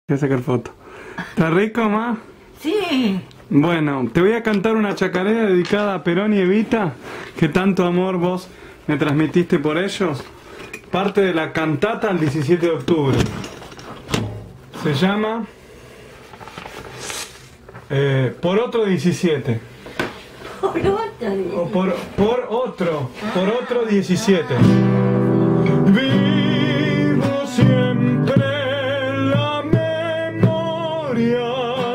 Voy a sacar foto. ¿Está rico, ma? Sí. Bueno, te voy a cantar una chacarera dedicada a Perón y Evita, que tanto amor vos me transmitiste por ellos. Parte de la cantata al 17 de octubre. Se llama Por otro 17. O por otro 17. Vivo siempre en la memoria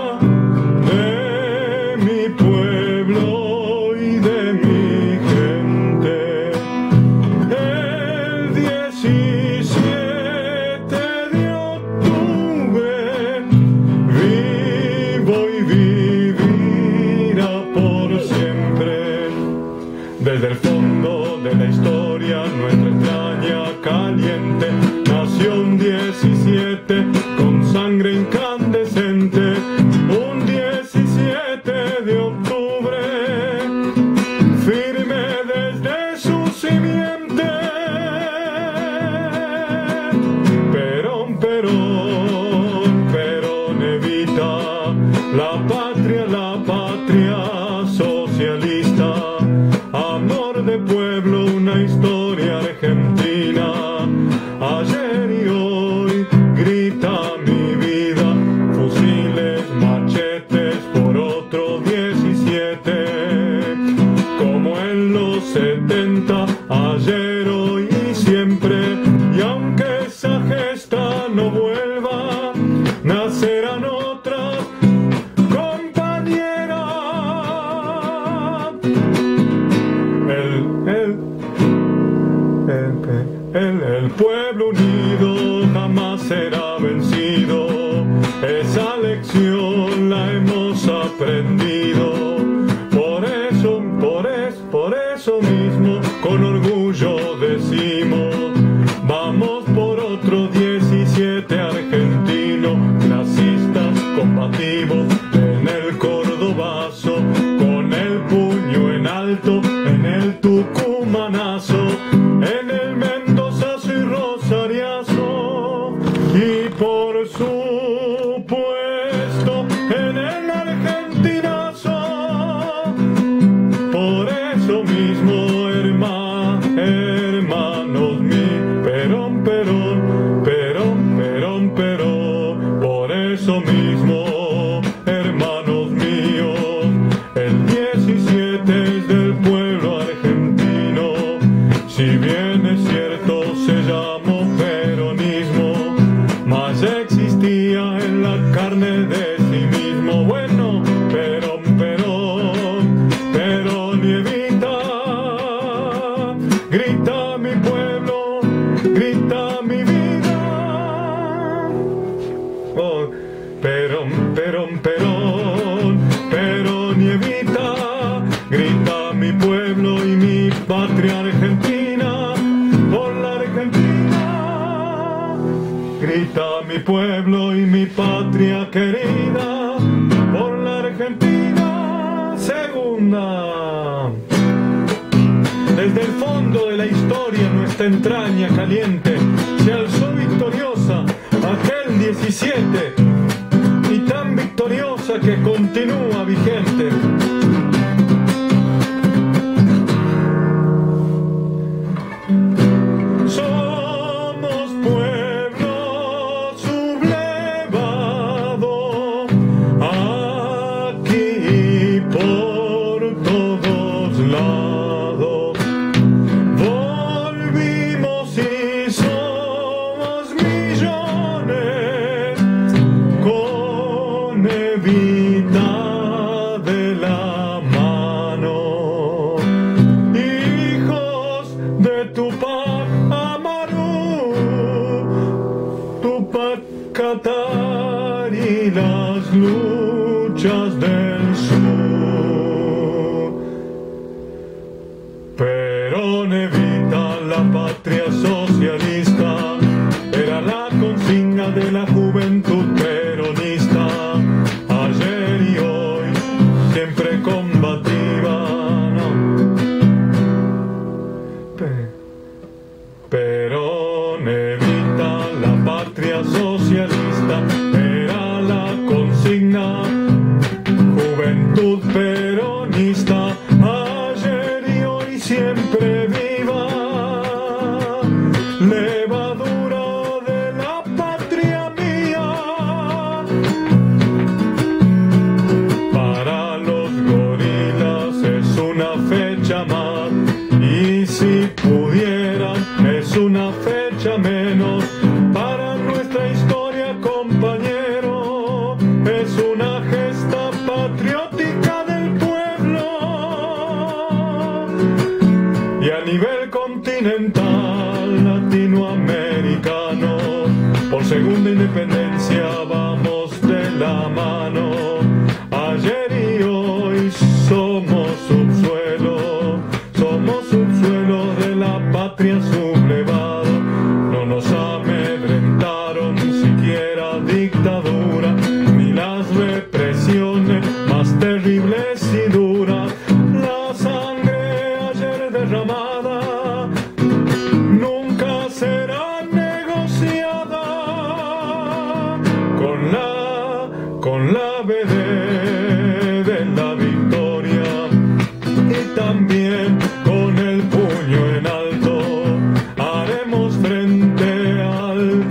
de mi pueblo y de mi gente. El 17 de octubre vivo y vivirá por siempre. Desde el fondo de la historia, nuestra entraña caliente, nació un 17 con sangre incandescente, un 17 de octubre, firme desde su simiente. Perón, Perón, Perón Evita, la patria socialista, amor de pueblo, una historia argentina. Ayer y hoy grita mi vida, fusiles, machetes por otro 17. Como en los 70, ayer, hoy y siempre. Y aunque esa gesta no vuelva, nacerán otras compañeras. El pueblo unido jamás será vencido. Esa lección la hemos aprendido. Por eso mismo, con orgullo decimos: vamos por otro 17 argentino, clasistas combativos en el cordobazo, con el puño en alto en el tucumanazo, en el mendozazo y rosariazo, y por supuesto en el argentinazo. Por eso mismo, hermanos míos, Perón, Perón, Perón, Perón, Perón. Por eso mismo, hermanos míos, el 17 es del pueblo argentino. Si bien es cierto se llamó peronismo, mas existía en la carne de sí mismo. Bueno, Perón, Perón, Perón y Evita, grita mi pueblo, grita mi vida. Oh, Perón, Perón, Perón, Perón y Evita, grita mi pueblo y mi patria argentina, por la Argentina. Grita mi pueblo y mi patria querida, por la Argentina. Segunda. Desde el fondo de la historia, nuestra entraña caliente se alzó victoriosa aquel 17, y tan victoriosa que continúa vigente. Somos pueblo sublevado, aquí y por todos lados. Volvimos y somos millones, con Evita de la mano, hijos de Tupac Amaru, Tupac Katari, las luchas del sur. Perón Evita, la patria socialista, era la consigna de la juventud peronista. Ayer y hoy, siempre combativa, ¿no? Perón Evita, la patria socialista, era con la BD de la victoria y también con el puño en alto haremos frente al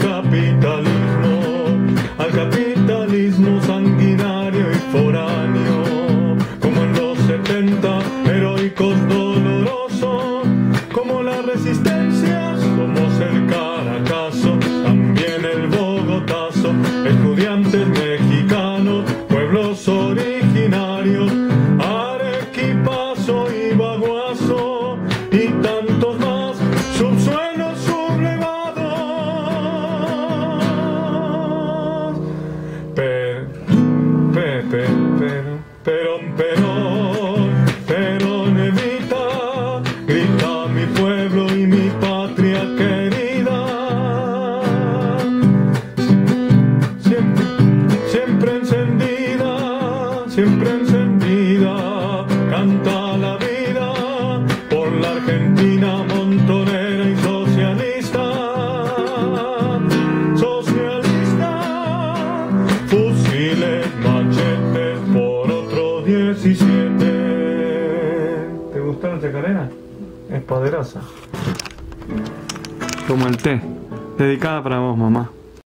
capitalismo sanguinario y foráneo, como en los 70, heroicos, dolorosos, como la resistencia, somos el Caracazo, también el Bogotazo, estudiantes mexicanos, pueblos originarios, Arequipazo y Baguazo y tantos más, subsuelos sublevados. Perón evita, grita mi pueblo y mi patria querida. Siempre encendida, canta la vida por la Argentina montonera y socialista. Fusiles, machetes por otros 17. ¿Te gustó la chacarera? Es poderosa. Como el té, dedicada para vos, mamá.